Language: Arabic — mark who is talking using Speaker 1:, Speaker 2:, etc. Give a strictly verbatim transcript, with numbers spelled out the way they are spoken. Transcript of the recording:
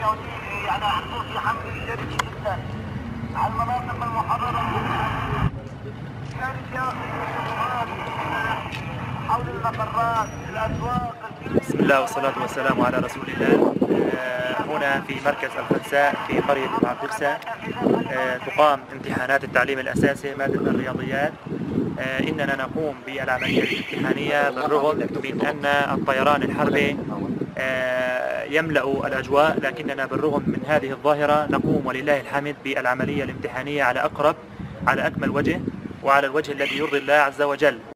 Speaker 1: يعني حصول في حمل جيد جدا على المناطق المحررة كانت ياخذ الشبهات حول المقرات الاسواق.
Speaker 2: بسم الله والصلاة والسلام على رسول الله. هنا في مركز الخنساء في قرية معبرسة تقام امتحانات التعليم الأساسي مادة الرياضيات. إننا نقوم بالعملية الامتحانية بالرغم من أن الطيران الحربي يملأ الأجواء، لكننا بالرغم من هذه الظاهرة نقوم ولله الحمد بالعملية الامتحانية على أقرب على أكمل وجه وعلى الوجه الذي يرضي الله عز وجل.